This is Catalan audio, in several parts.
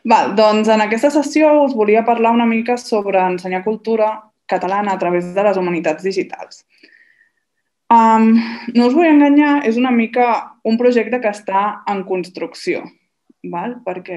Doncs en aquesta sessió us volia parlar una mica sobre ensenyar cultura catalana a través de les humanitats digitals. No us vull enganyar, és una mica un projecte que està en construcció, perquè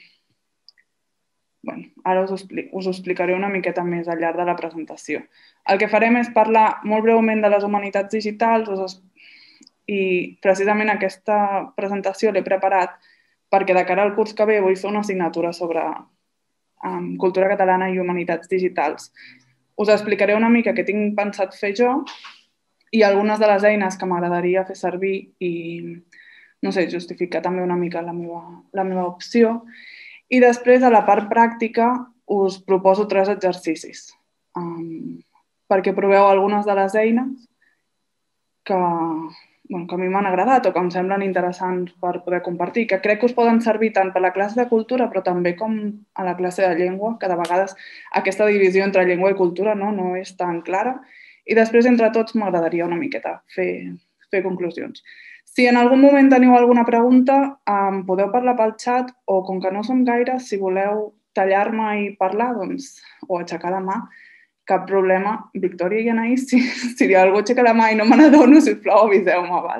ara us ho explicaré una miqueta més al llarg de la presentació. El que farem és parlar molt breument de les humanitats digitals i precisament aquesta presentació l'he preparat perquè de cara al curs que ve vull fer una assignatura sobre cultura catalana i humanitats digitals. Us explicaré una mica què tinc pensat fer jo i algunes de les eines que m'agradaria fer servir i, no sé, justificar també una mica la meva opció. I després, a la part pràctica, us proposo 3 exercicis perquè proveu algunes de les eines que a mi m'han agradat o que em semblen interessants per poder compartir, que crec que us poden servir tant per a la classe de cultura però també com a la classe de llengua, que de vegades aquesta divisió entre llengua i cultura no és tan clara. I després, entre tots, m'agradaria una miqueta fer conclusions. Si en algun moment teniu alguna pregunta, podeu parlar pel xat o, com que no som gaire, si voleu tallar-me i parlar, o aixecar la mà, cap problema. Victòria i Anaïs, si algú aixeca la mà i no me n'adono, sisplau, aviseu-me.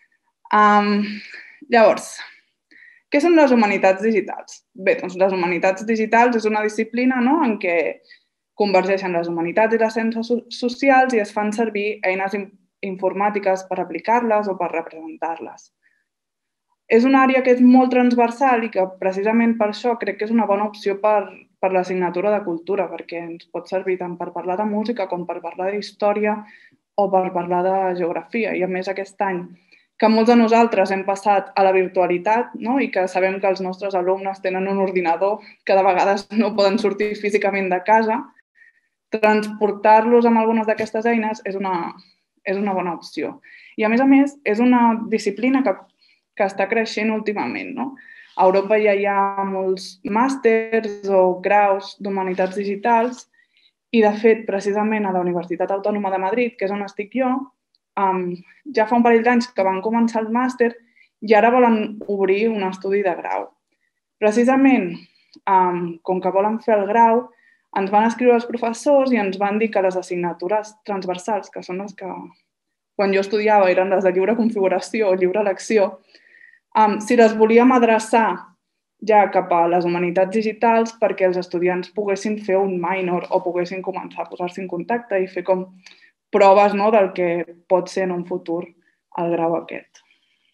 Llavors, què són les humanitats digitals? Bé, doncs les humanitats digitals és una disciplina en què convergeixen les humanitats i les ciències socials i es fan servir eines informàtiques per aplicar-les o per representar-les. És una àrea que és molt transversal i que precisament per això crec que és una bona opció per l'assignatura de cultura, perquè ens pot servir tant per parlar de música com per parlar d'història o per parlar de geografia. I a més aquest any que molts de nosaltres hem passat a la virtualitat i que sabem que els nostres alumnes tenen un ordinador que de vegades no poden sortir físicament de casa, transportar-los amb algunes d'aquestes eines és una bona opció. I a més, és una disciplina que està creixent últimament. A Europa ja hi ha molts màsters o graus d'humanitats digitals i, de fet, precisament a la Universitat Autònoma de Madrid, que és on estic jo, ja fa un parell d'anys que van començar el màster i ara volen obrir un estudi de grau. Precisament, com que volen fer el grau, ens van escriure els professors i ens van dir que les assignatures transversals, que són les que quan jo estudiava eren les de lliure configuració o lliure elecció, si les volíem adreçar ja cap a les humanitats digitals perquè els estudiants poguessin fer un minor o poguessin començar a posar-se en contacte i fer com proves del que pot ser en un futur el grau aquest.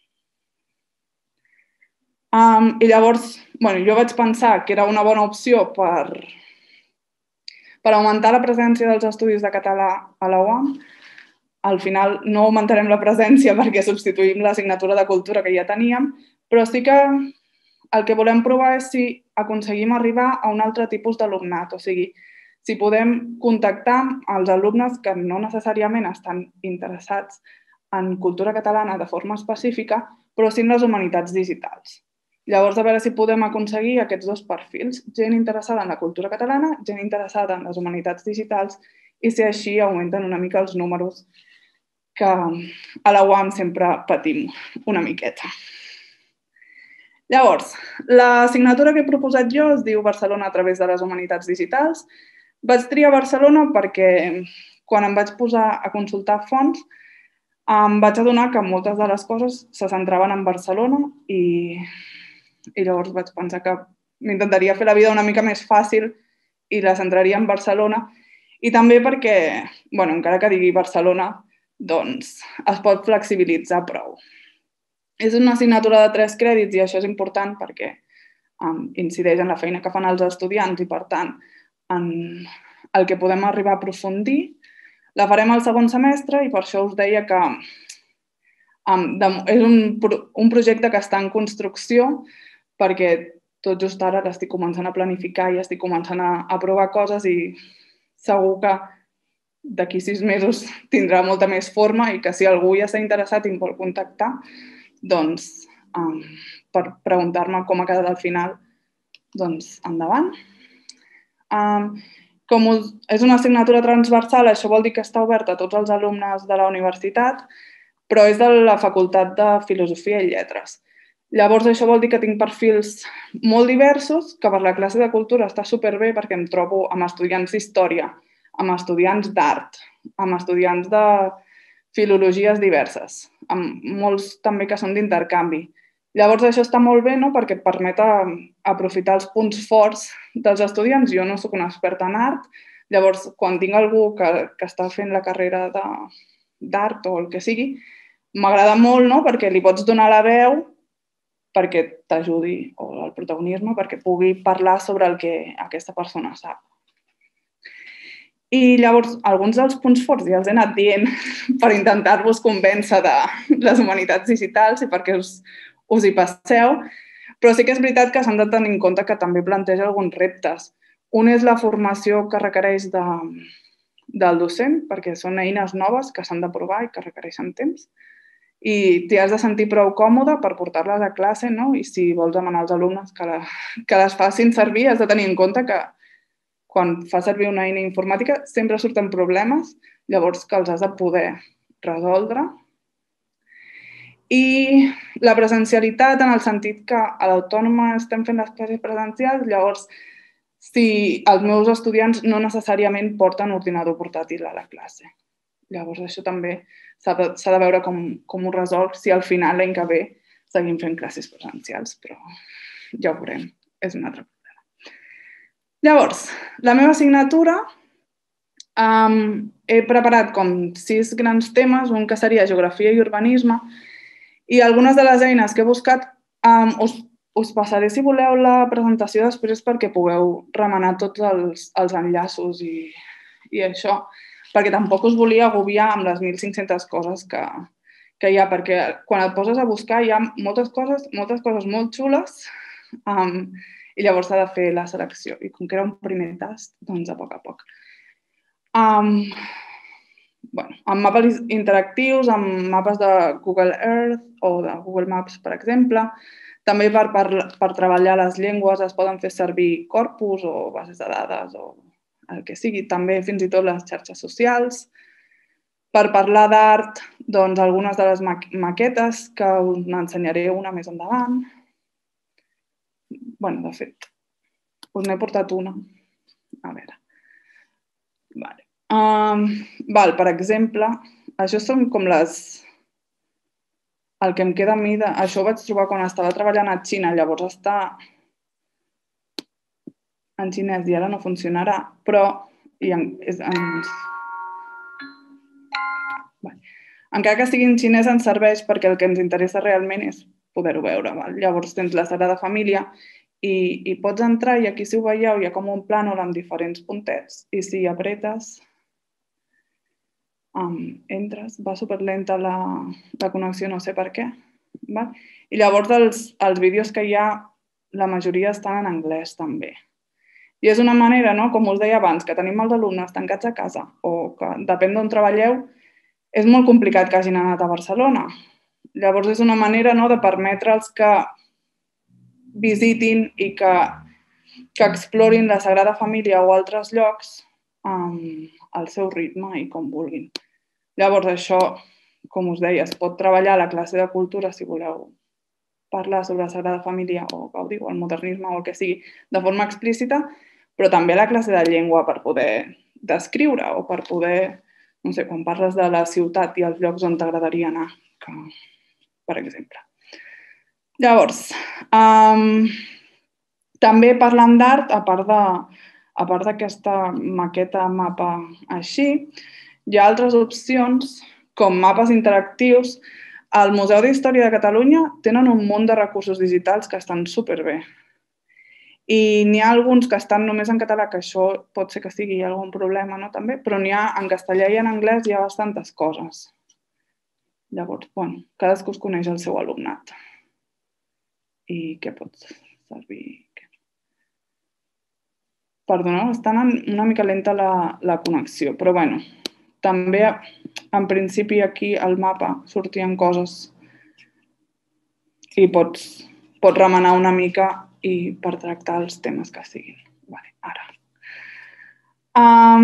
I llavors, jo vaig pensar que era una bona opció per augmentar la presència dels estudis de català a la UAM. Al final no augmentarem la presència perquè substituïm l'assignatura de cultura que ja teníem, però sí que el que volem provar és si aconseguim arribar a un altre tipus d'alumnat, o sigui, si podem contactar els alumnes que no necessàriament estan interessats en cultura catalana de forma específica, però sí en les humanitats digitals. Llavors, a veure si podem aconseguir aquests 2 perfils, gent interessada en la cultura catalana, gent interessada en les humanitats digitals, i si així augmenten una mica els números que a la UAM sempre patim una miqueta. Llavors, l'assignatura que he proposat jo es diu Barcelona a través de les humanitats digitals. Vaig triar Barcelona perquè quan em vaig posar a consultar fonts em vaig adonar que moltes de les coses se centraven en Barcelona i llavors vaig pensar que m'intentaria fer la vida una mica més fàcil i la centraria en Barcelona. I també perquè, encara que digui Barcelona, doncs es pot flexibilitzar prou. És una assignatura de 3 crèdits i això és important perquè incideix en la feina que fan els estudiants i, per tant, en el que podem arribar a aprofundir. La farem al segon semestre i per això us deia que és un projecte que està en construcció perquè tot just ara l'estic començant a planificar i estic començant a provar coses i segur que d'aquí 6 mesos tindrà molta més forma i que si algú ja s'ha interessat i em vol contactar, doncs per preguntar-me com ha quedat al final, doncs endavant. Com és una assignatura transversal, això vol dir que està oberta a tots els alumnes de la universitat, però és de la Facultat de Filosofia i Lletres. Llavors, això vol dir que tinc perfils molt diversos, que per la classe de cultura està superbé perquè em trobo amb estudiants d'història, amb estudiants d'art, amb estudiants de filologies diverses, amb molts també que són d'intercanvi. Llavors, això està molt bé, no?, perquè et permet aprofitar els punts forts dels estudiants. Jo no sóc una experta en art, llavors, quan tinc algú que està fent la carrera d'art o el que sigui, m'agrada molt, no?, perquè li pots donar la veu perquè t'ajudi, o el protagonisme, perquè pugui parlar sobre el que aquesta persona sap. I llavors, alguns dels punts forts ja els he anat dient per intentar-vos convèncer de les humanitats digitals i perquè us hi passeu, però sí que és veritat que s'han de tenir en compte que també planteja alguns reptes. Un és la formació que requereix del docent, perquè són eines noves que s'han de provar i que requereixen temps, i t'hi has de sentir prou còmode per portar-les a classe, no? I si vols demanar als alumnes que les facin servir, has de tenir en compte que quan fas servir una eina informàtica sempre surten problemes, llavors que els has de poder resoldre. I la presencialitat en el sentit que a l'Autònoma estem fent les classes presencials, llavors si els meus estudiants no necessàriament porten ordinador portàtil a la classe. Llavors això també s'ha de veure com ho resolc, si al final l'any que ve seguim fent classes presencials, però ja ho veurem, és un altre problema. Llavors, la meva assignatura he preparat com 6 grans temes, un que seria geografia i urbanisme, i algunes de les eines que he buscat us passaré, si voleu, la presentació després perquè pugueu remenar tots els enllaços i això, perquè tampoc us volia agobiar amb les 1.500 coses que hi ha, perquè quan et poses a buscar hi ha moltes coses molt xules i llavors s'ha de fer la selecció. I com que era un primer tast, doncs a poc. Amb mapes interactius, amb mapes de Google Earth o de Google Maps, per exemple. També per treballar les llengües es poden fer servir corpus o bases de dades o el que sigui, també fins i tot les xarxes socials. Per parlar d'art, doncs algunes de les maquetes, que us n'ensenyaré una més endavant. De fet, us n'he portat una. A veure. Per exemple, això són com el que em queda a mi, això ho vaig trobar quan estava treballant a Xina, llavors està en xinès i ara no funcionarà, però encara que estigui en xinès ens serveix perquè el que ens interessa realment és poder-ho veure. Llavors tens la Sagrada Família i pots entrar i aquí, si ho veieu, hi ha com un plànol amb diferents puntets i si apretes entres, va superlenta la connexió, no sé per què. I llavors els vídeos que hi ha, la majoria estan en anglès també. I és una manera, com us deia abans, que tenim els alumnes tancats a casa o que depèn d'on treballeu, és molt complicat que hagin anat a Barcelona. Llavors és una manera de permetre'ls que visitin i que explorin la Sagrada Família o altres llocs al seu ritme i com vulguin. Llavors això, com us deia, es pot treballar a la classe de cultura si voleu parlar sobre la Sagrada Família o Gaudí o el modernisme o el que sigui de forma explícita, però també a la classe de llengua per poder descriure o per poder, no sé, quan parles de la ciutat i els llocs on t'agradaria anar, per exemple. Llavors, també parlant d'art, a part d'aquesta maqueta mapa així, hi ha altres opcions com mapes interactius. Al Museu d'Història de Catalunya tenen un munt de recursos digitals que estan superbé. I n'hi ha alguns que estan només en català, que això pot ser que sigui algun problema, també, però n'hi ha en castellà i en anglès hi ha bastantes coses. Llavors, cadascú es coneix el seu alumnat. I què pot servir? Perdoneu, està una mica lenta la connexió, però també en principi aquí al mapa sortien coses i pots remenar una mica i per tractar els temes que siguin. Ara.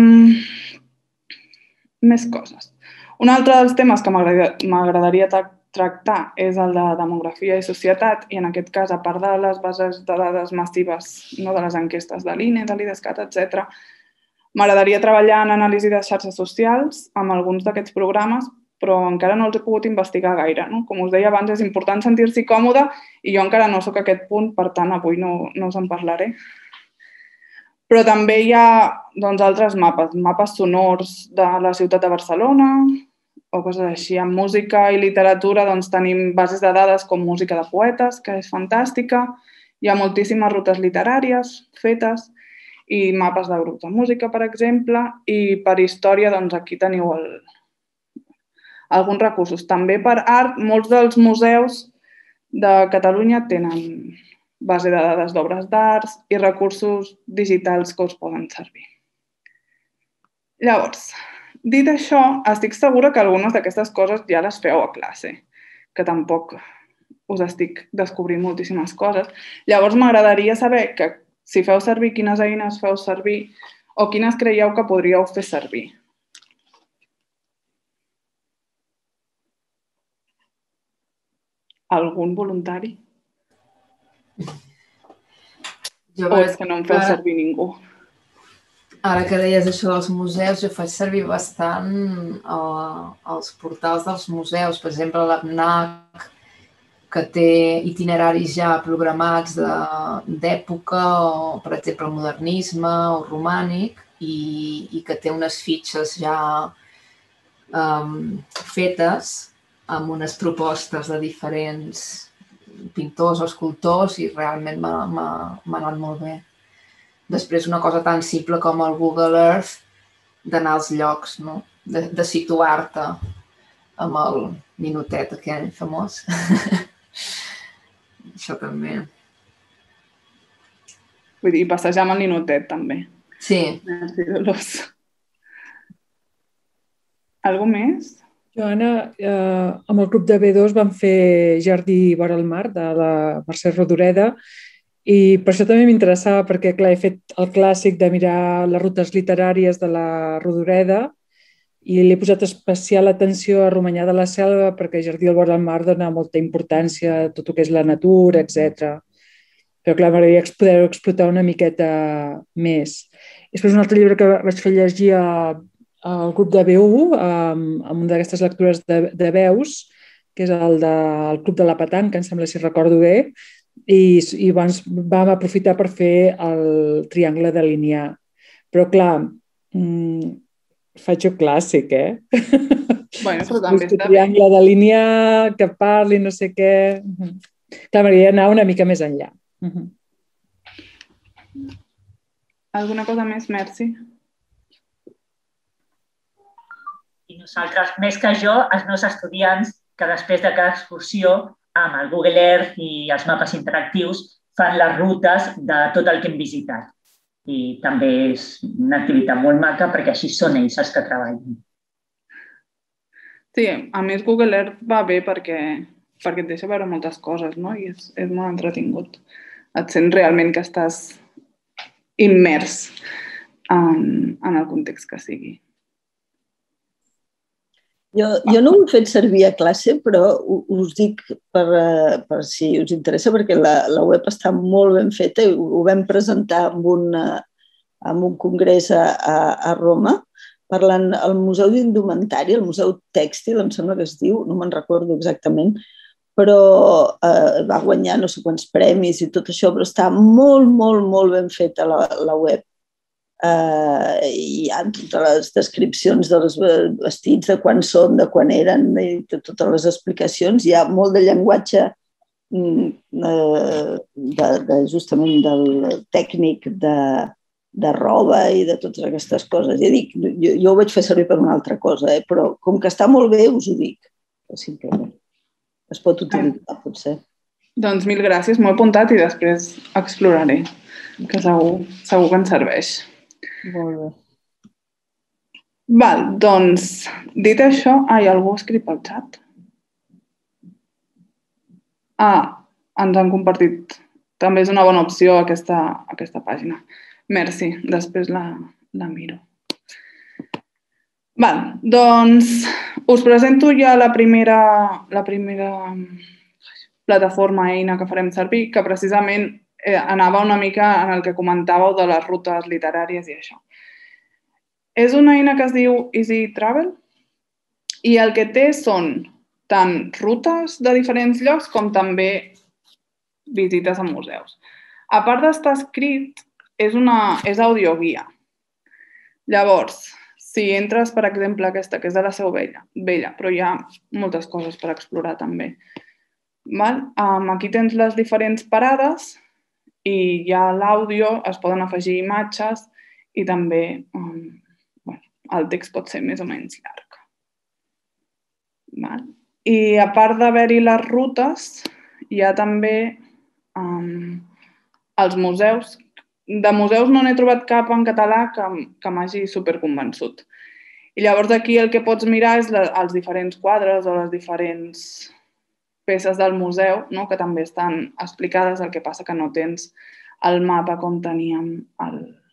Més coses. Un altre dels temes que m'agradaria tractar és el de demografia i societat i en aquest cas, a part de les bases de dades massives, no, de les enquestes de l'INE, de l'IDESCAT, etc., m'agradaria treballar en anàlisi de xarxes socials amb alguns d'aquests programes, però encara no els he pogut investigar gaire. No? Com us deia abans, és important sentir-s'hi còmode i jo encara no sóc a aquest punt, per tant, avui no us en parlaré. Però també hi ha altres mapes sonors de la ciutat de Barcelona o coses així. En música i literatura tenim bases de dades com Música de Poetes, que és fantàstica. Hi ha moltíssimes rutes literàries fetes i mapes de grups de música, per exemple. I per història, aquí teniu alguns recursos. També per art, molts dels museus de Catalunya tenen base de dades d'obres d'art i recursos digitals que us poden servir. Llavors, dit això, estic segura que algunes d'aquestes coses ja les feu a classe, que tampoc us estic descobrint moltíssimes coses. Llavors, m'agradaria saber que si feu servir, quines eines feu servir o quines creieu que podríeu fer servir. Algun voluntari? O és que no em feu servir ningú? Ara que deies això dels museus, jo faig servir bastant els portals dels museus. Per exemple, l'APNAC, que té itineraris ja programats d'època, o per exemple el modernisme o romànic, i que té unes fitxes ja fetes amb unes propostes de diferents pintors o escultors i realment m'ha anat molt bé. Després, una cosa tan simple com el Google Earth, d'anar als llocs, no? De situar-te amb el ninotet aquell famós. Això també. Vull dir, passejar amb el ninotet, també. Sí. Merci, Dolors. Algú més? Joana, amb el grup de B2 vam fer Jardí vora el mar, de la Mercè Rodoreda, i per això també m'interessava, perquè clar, he fet el clàssic de mirar les rutes literàries de la Rodoreda i li he posat especial atenció a Romanyà de la Selva, perquè Jardí al vora del mar dona molta importància a tot el que és la natura, etc. Però clar, m'agradaria poder explotar una miqueta més. Després un altre llibre que vaig fer llegir al grup de B1, amb una d'aquestes lectures de veus, que és el del Club de la Petanca, em sembla, si recordo bé, i vam aprofitar per fer el triangle de Lineà. Però clar, faig el clàssic, Bueno, però també està bé. Triangle de Lineà, que parli, no sé què. Clar, m'agradaria anar una mica més enllà. Alguna cosa més, Merci? I nosaltres, més que jo, els meus estudiants, que després de cada excursió, amb el Google Earth i els mapes interactius, fan les rutes de tot el que hem visitat. I també és una activitat molt maca perquè així són ells els que treballen. Sí, a més Google Earth va bé perquè et deixa veure moltes coses, no? I és molt entretingut. Et sents realment que estàs immers en el context que sigui. Jo no ho he fet servir a classe, però us dic per si us interessa, perquè la web està molt ben feta i ho vam presentar en un congrés a Roma, parlant al Museu d'Indumentària, el Museu Tèxtil, em sembla que es diu, no me'n recordo exactament, però va guanyar no sé quants premis i tot això, però està molt, molt, molt ben feta la web. Hi ha totes les descripcions dels vestits, de quan són, de quan eren, i totes les explicacions. Hi ha molt de llenguatge justament del tècnic de roba i de totes aquestes coses. Ja dic, jo ho vaig fer servir per una altra cosa, però com que està molt bé us ho dic, simplement. Es pot utilitzar, potser. Doncs mil gràcies, m'ho he apuntat i després exploraré, que segur que ens serveix. Molt bé. Val, doncs, dit això, algú ha escrit pel xat? Ens han compartit. També és una bona opció aquesta pàgina. Merci, després la miro. Doncs us presento ja la primera plataforma, eina que farem servir, que precisament anava una mica en el que comentàveu de les rutes literàries i això. És una eina que es diu Easy Travel i el que té són tant rutes de diferents llocs com també visites a museus. A part d'estar escrit, és audioguia. Llavors, si entres, per exemple, aquesta, que és de la Seu Vella, però hi ha moltes coses per explorar també. Aquí tens les diferents parades i ja a l'àudio es poden afegir imatges i també el text pot ser més o menys llarg. I a part d'haver-hi les rutes, hi ha també els museus. De museus no n'he trobat cap en català que m'hagi superconvençut. I llavors aquí el que pots mirar és els diferents quadres o les diferents peces del museu, que també estan explicades, el que passa que no tens el mapa com teníem a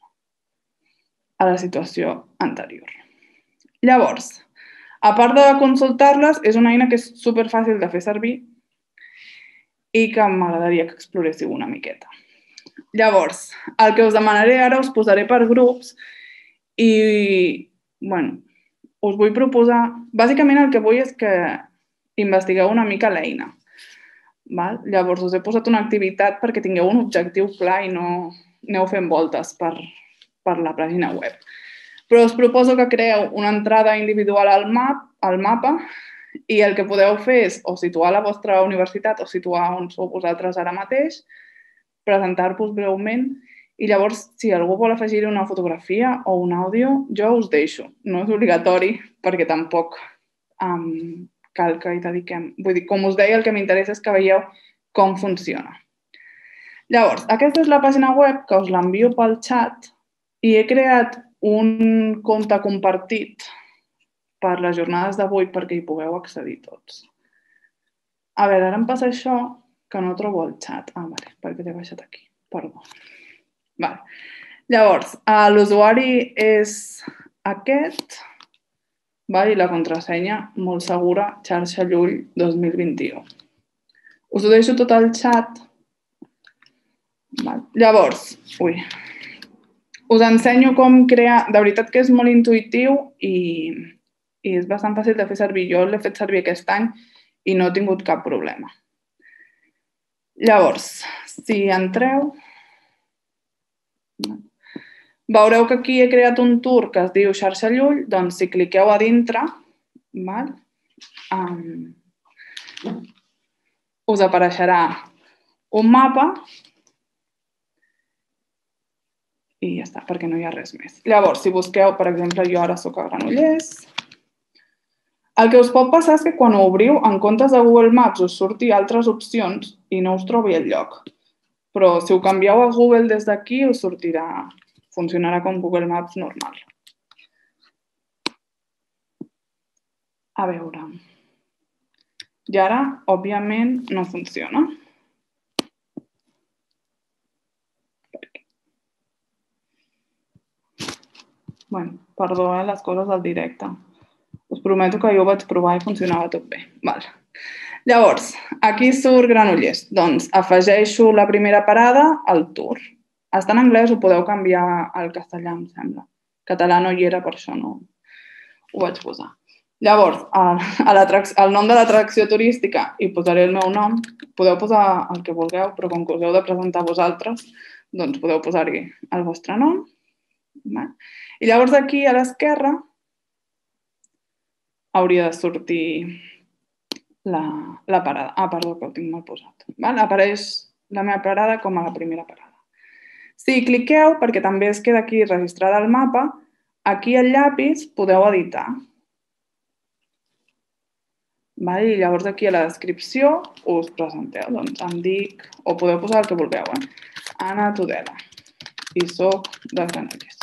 la situació anterior. Llavors, a part de consultar-les, és una eina que és superfàcil de fer servir i que m'agradaria que exploréssiu una miqueta. Llavors, el que us demanaré ara us posaré per grups i, us vull proposar... Bàsicament el que vull és que investigueu una mica l'eina. Llavors, us he posat una activitat perquè tingueu un objectiu clar i no aneu fent voltes per la pàgina web. Però us proposo que creeu una entrada individual al mapa i el que podeu fer és o situar la vostra universitat o situar on sou vosaltres ara mateix, presentar-vos breument i llavors, si algú vol afegir una fotografia o un àudio, jo us deixo. No és obligatori perquè tampoc cal que hi dediquem. Vull dir, com us deia, el que m'interessa és que veieu com funciona. Llavors, aquesta és la pàgina web que us l'envio pel xat i he creat un compte compartit per les jornades d'avui perquè hi pugueu accedir tots. A veure, ara em passa això que no trobo el xat. Perquè l'he baixat aquí. Perdó. Llavors, l'usuari és aquest i la contrasenya molt segura, xarxa Llull 2021. Us ho deixo tot al xat. Llavors, us ensenyo com crear... De veritat que és molt intuïtiu i és bastant fàcil de fer servir. Jo l'he fet servir aquest any i no he tingut cap problema. Llavors, si entreu, veureu que aquí he creat un tour que es diu Xarxa Llull, doncs si cliqueu a dintre, us apareixerà un mapa i ja està, perquè no hi ha res més. Llavors, si busqueu, per exemple, jo ara soc a Granollers, el que us pot passar és que quan ho obriu, en comptes de Google Maps us surti altres opcions i no us trobi el lloc. Però si ho canvieu a Google des d'aquí, us sortirà, funcionarà com Google Maps normal. A veure. I ara, òbviament, no funciona. Perdó, les coses del directe. Us prometo que jo ho vaig provar i funcionava tot bé. Llavors, aquí surt Granollers. Doncs afegeixo la primera parada al tour. Està en anglès, ho podeu canviar al castellà, em sembla. Català no hi era, per això no ho vaig posar. Llavors, el nom de l'atracció turística hi posaré el meu nom. Podeu posar el que vulgueu, però com que us heu de presentar vosaltres, doncs podeu posar-hi el vostre nom. I llavors aquí a l'esquerra hauria de sortir la parada. Perdó, que ho tinc mal posat. Apareix la meva parada com a la primera parada. Si cliqueu, perquè també es queda aquí registrada al mapa, aquí al llapis podeu editar. I llavors aquí a la descripció us presenteu. Doncs em dic, o podeu posar el que vulgueu, Anna Tudela, i soc de Granollers.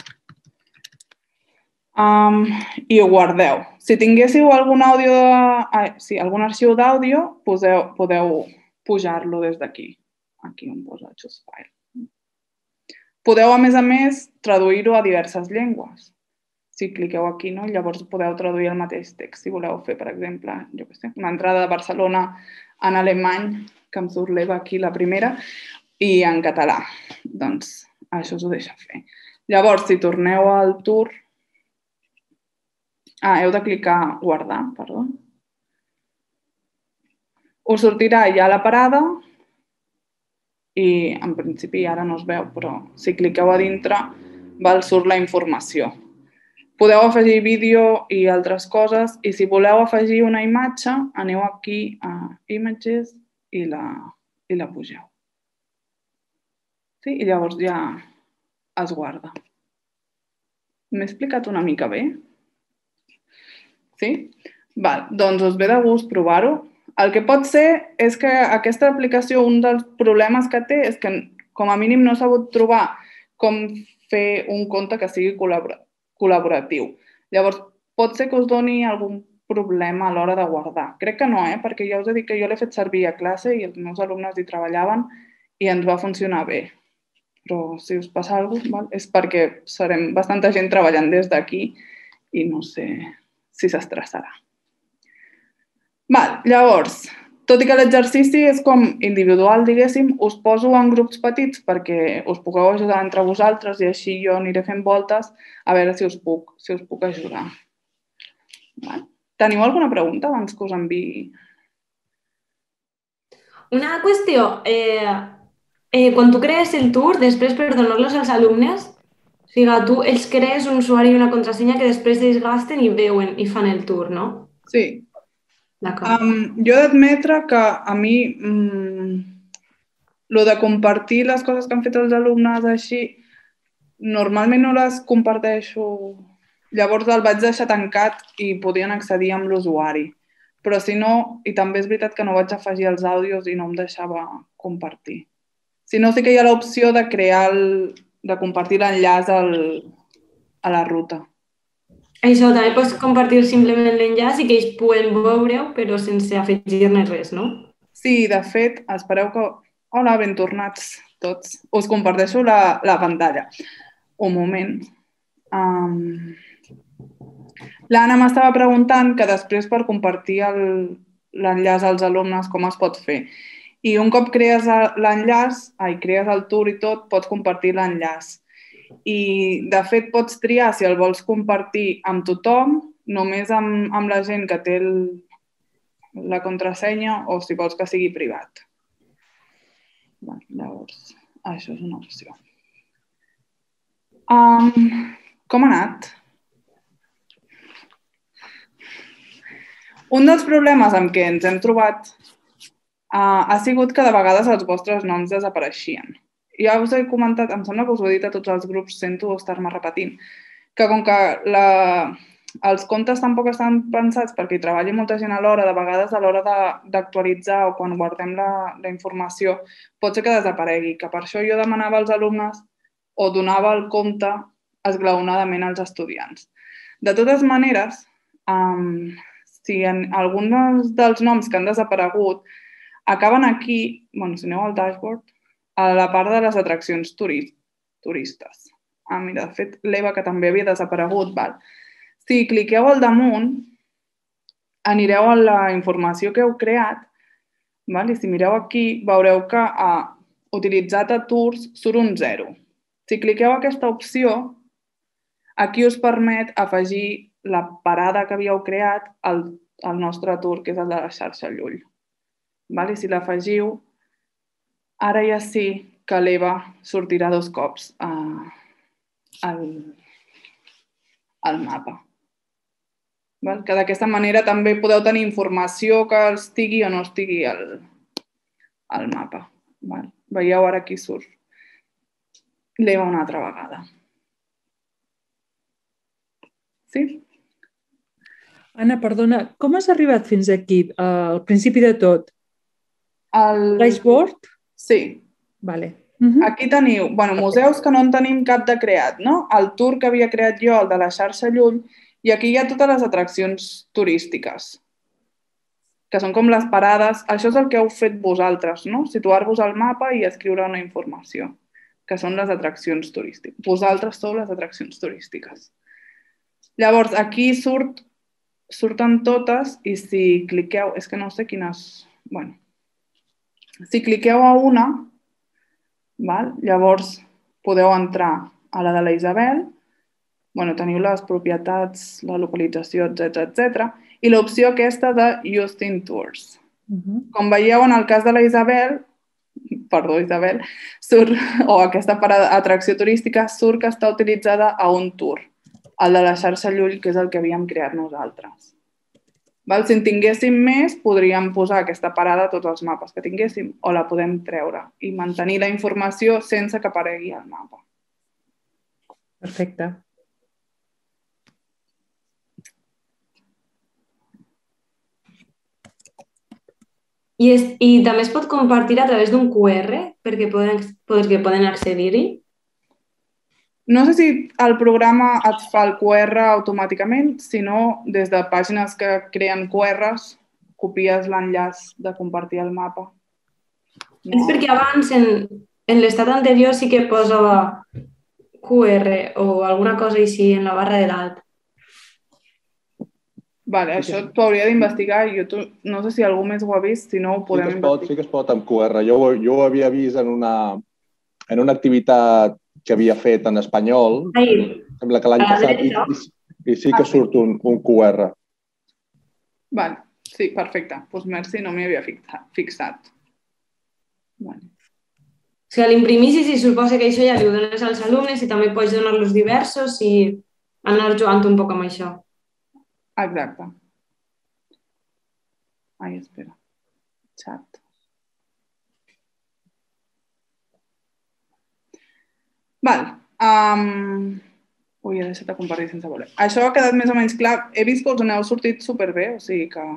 I ho guardeu. Si tinguéssiu algun arxiu d'àudio, podeu pujar-lo des d'aquí. Aquí on posa Choose File. Podeu, a més, traduir-ho a diverses llengües. Si cliqueu aquí, no? Llavors podeu traduir el mateix text. Si voleu fer, per exemple, jo què sé, una entrada de Barcelona en alemany, que em surt l'Eva aquí la primera, i en català. Doncs això us ho deixa fer. Llavors, si torneu al tour... heu de clicar guardar, perdó. Us sortirà ja la parada i en principi ara no es veu, però si cliqueu a dintre surt la informació. Podeu afegir vídeo i altres coses i si voleu afegir una imatge, aneu aquí a Images i la pugeu. Sí? I llavors ja es guarda. M'he explicat una mica bé? Sí? Doncs us ve de gust provar-ho. El que pot ser és que aquesta aplicació, un dels problemes que té és que com a mínim no he sabut trobar com fer un compte que sigui col·laboratiu. Llavors, pot ser que us doni algun problema a l'hora de guardar. Crec que no, perquè ja us he dit que jo l'he fet servir a classe i els meus alumnes hi treballaven i ens va funcionar bé. Però si us passa alguna cosa, és perquè serem bastanta gent treballant des d'aquí i no sé si s'estressarà. Llavors, tot i que l'exercici és com individual, diguéssim, us poso en grups petits perquè us pugueu ajudar entre vosaltres i així jo aniré fent voltes a veure si us puc ajudar. Teniu alguna pregunta abans que us enviï? Una qüestió. Quan tu crees el tour, després per donar-los als alumnes, o sigui, tu els crees un usuari i una contrasenya que després ells gasten i veuen i fan el tour, no? Sí. D'acord. Jo he d'admetre que a mi lo de compartir les coses que han fet els alumnes així, normalment no les comparteixo. Llavors el vaig deixar tancat i podien accedir amb l'usuari. Però si no, i també és veritat que no vaig afegir els àudios i no em deixava compartir. Si no, sí que hi ha l'opció de de compartir l'enllaç a la ruta. Això, també pots compartir simplement l'enllaç i que ells puguen veure-ho, però sense afegir-ne res, no? Sí, de fet, espereu que... Hola, ben tornats tots. Us comparteixo la pantalla. Un moment. L'Anna m'estava preguntant que després per compartir l'enllaç als alumnes com es pot fer. I un cop crees l'enllaç, crees el tour i tot, pots compartir l'enllaç. I, de fet, pots triar si el vols compartir amb tothom, només amb la gent que té la contrasenya o si vols que sigui privat. Llavors, això és una opció. Com ha anat? Un dels problemes amb què ens hem trobat ha sigut que de vegades els vostres noms desapareixien. Ja us he comentat, em sembla que us ho he dit a tots els grups, sento estar-me repetint, que com que els comptes tampoc estan pensats perquè hi treballi molta gent alhora, de vegades a l'hora d'actualitzar o quan guardem la informació pot ser que desaparegui, que per això jo demanava als alumnes o donava el compte esglaonadament als estudiants. De totes maneres, si alguns dels noms que han desaparegut acaben aquí, si aneu al dashboard, a la part de les atraccions turistes. Mira, de fet, l'Eva, que també havia desaparegut, si cliqueu al damunt, anireu a la informació que heu creat i si mireu aquí veureu que utilitzat a tours surt un 0. Si cliqueu aquesta opció, aquí us permet afegir la parada que havíeu creat al nostre tour, que és el de la xarxa Llull. I si l'afegiu, ara ja sí que l'Eva sortirà 2 cops al mapa. Que d'aquesta manera també podeu tenir informació que estigui o no estigui al mapa. Veieu ara aquí surt l'Eva una altra vegada. Sí? Anna, perdona, com has arribat fins aquí, al principi de tot? El dashboard? Sí. Vale. Aquí teniu museus que no en tenim cap de creat, no? El tour que havia creat jo, el de la xarxa Llull, i aquí hi ha totes les atraccions turístiques, que són com les parades. Això és el que heu fet vosaltres, no? Situar-vos al mapa i escriure una informació, que són les atraccions turístiques. Vosaltres sou les atraccions turístiques. Llavors, aquí surten totes i si cliqueu... És que no sé quines... Bueno, si cliqueu a una, llavors podeu entrar a la de la Isabel, teniu les propietats, la localització, etc. I l'opció aquesta de Justin Tours. Com veieu, en el cas de la Isabel, o aquesta atracció turística, surt que està utilitzada a un tour, el de la xarxa Llull, que és el que havíem creat nosaltres. Si en tinguéssim més, podríem posar aquesta parada a tots els mapes que tinguéssim, o la podem treure i mantenir la informació sense que aparegui al mapa. Perfecte. I també es pot compartir a través d'un QR perquè poden accedir-hi? No sé si el programa et fa el QR automàticament, sinó des de pàgines que creen QRs, copies l'enllaç de compartir el mapa. És perquè abans, en l'estat anterior, sí que posava QR o alguna cosa així en la barra de dalt. Vale, això t'ho hauria d'investigar. No sé si algú més ho ha vist, si no ho podem investigar. Sí que es pot amb QR. Jo ho havia vist en una activitat que havia fet en espanyol. Sembla que l'any passat i sí que surt un QR. Vale, sí, perfecte. Doncs merci, no m'hi havia fixat. Vale. O sigui, a l'imprimir, si suposa que això ja li ho dones als alumnes i també pots donar-los diversos i anar jugant un poc amb això. Exacte. Ai, espera. Chat. Val. Ui, he deixat de compartir sense voler. Això ha quedat més o menys clar. He vist que us n'heu sortit superbé, o sigui que,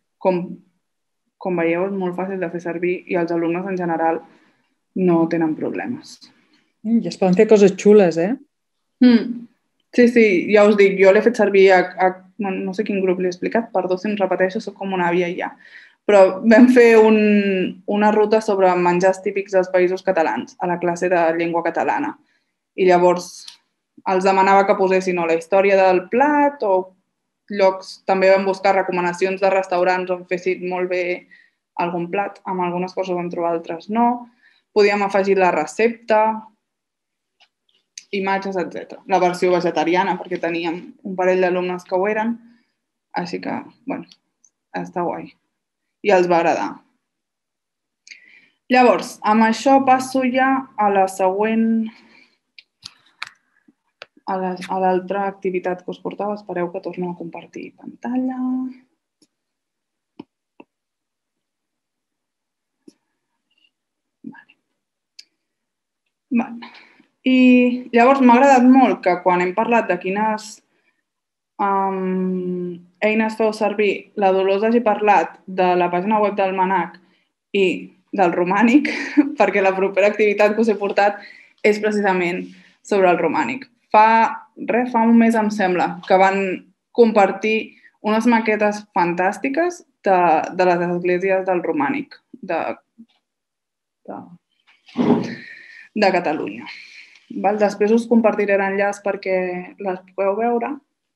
com veieu, és molt fàcil de fer servir i els alumnes en general no tenen problemes. I es poden fer coses xules, eh? Sí, ja us dic, jo l'he fet servir no sé quin grup l'he explicat, perdó si em repeteixo, soc com una àvia ja. Però vam fer una ruta sobre menjars típics dels països catalans a la classe de llengua catalana. I llavors els demanava que posessin o la història del plat o llocs, també vam buscar recomanacions de restaurants on fessin molt bé algun plat, amb algunes coses vam trobar, altres no. Podíem afegir la recepta, imatges, etc. La versió vegetariana, perquè teníem un parell d'alumnes que ho eren, així que, està guai. I els va agradar. Llavors, amb això passo ja a la següent, a l'altra activitat que us portava. Espereu que torno a compartir pantalla. Vale. I llavors m'ha agradat molt que quan hem parlat de quines eines feu servir, la Dolors hagi parlat de la pàgina web del MNAC i del romànic, perquè la propera activitat que us he portat és precisament sobre el romànic. Fa un mes, em sembla, que van compartir unes maquetes fantàstiques de les esglésies del romànic de Catalunya. Després us compartiré l'enllaç perquè les pugueu veure.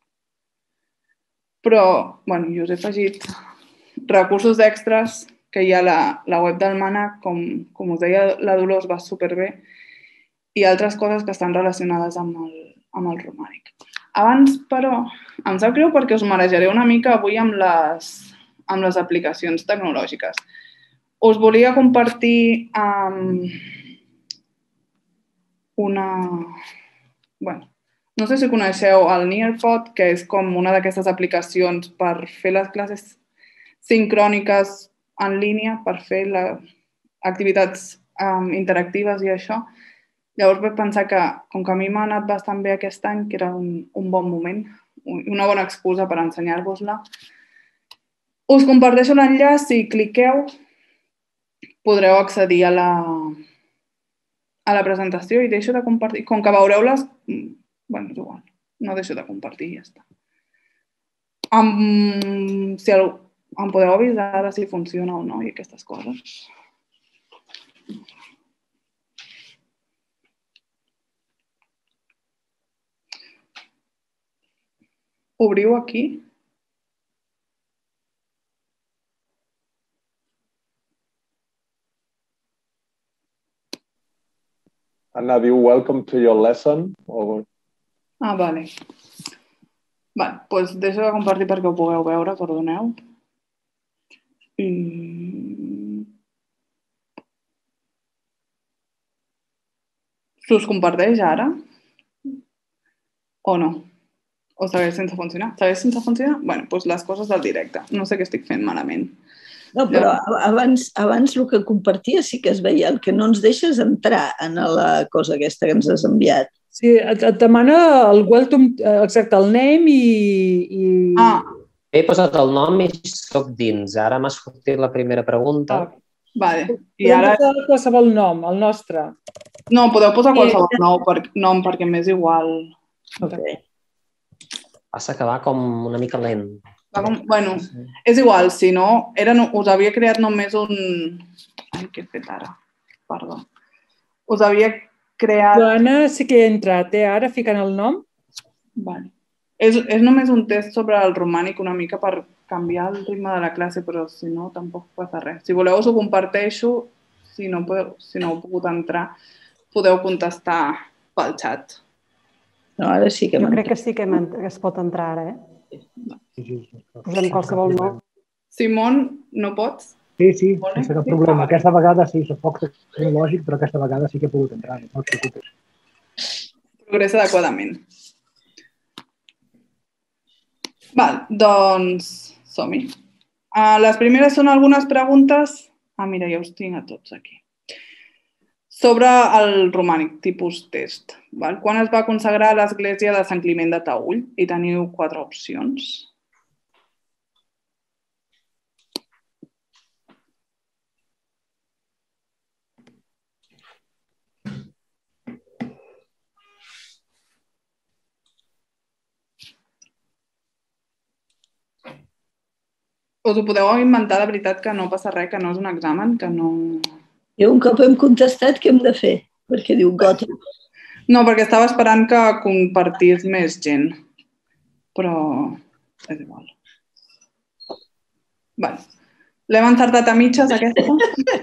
Però, jo us he afegit recursos extras que hi ha a la web del MNAC, com us deia, la Dolors va superbé, i altres coses que estan relacionades amb el romànic. Abans, però, em sap greu perquè us marejaré una mica avui amb les aplicacions tecnològiques. Us volia compartir no sé si coneixeu el Nearpod, que és com una d'aquestes aplicacions per fer les classes sincròniques en línia, per fer activitats interactives i això. Llavors vaig pensar que, com que a mi m'ha anat bastant bé aquest any, que era un bon moment, una bona excusa per ensenyar-vos-la. Us comparteixo l'enllaç, si cliqueu podreu accedir a la presentació i deixo de compartir. Com que veureu-les, és igual, no deixo de compartir i ja està. Si em podeu avisar si funciona o no i aquestes coses. Obriu aquí. Anna diu welcome to your lesson. Ah, vale. Vale, doncs deixo de compartir perquè ho pugueu veure, perdoneu. S'us comparteix ara? O no? O segueix sense funcionar? Segueix sense funcionar? Bé, doncs les coses del directe. No sé què estic fent malament. No, però abans el que compartia sí que es veia. El que no ens deixa és entrar en la cosa aquesta que ens has enviat. Sí, et demana el welcome, exacte, el name i... He posat el nom i soc dins. Ara m'ha sortit la primera pregunta. Vale. Podem posar qualsevol nom, el nostre. No, podeu posar qualsevol nom perquè m'és igual. Passa que va com una mica lent. Bueno, és igual, si no, us havia creat només un... Ai, què he fet ara? Perdó. Us havia creat... L'Anna sí que he entrat, ara ficant el nom. Vale. És només un test sobre el romànic una mica per canviar el ritme de la classe, però si no, tampoc passa res. Si voleu us ho comparteixo, si no heu pogut entrar, podeu contestar pel xat. No, ara sí que jo crec que sí que es pot entrar ara, Posem qualsevol nom. Simón, no pots? Sí, sense cap problema. Aquesta vegada sí, soc poc tecnològic, però aquesta vegada sí que he pogut entrar, no et preocupes. Progressa adequadament. Val, doncs som-hi. Les primeres són algunes preguntes... mira, ja us tinc a tots aquí. Sobre el romànic, tipus test. Quan es va consagrar l'església de Sant Climent de Taüll? I teniu 4 opcions. Us ho podeu inventar, de veritat, que no passa res, que no és un examen, que no... I un cop hem contestat, què hem de fer? Perquè diu gota. No, perquè estava esperant que compartís més gent. Però és igual. Vale. L'hem encertat a mitges, aquesta?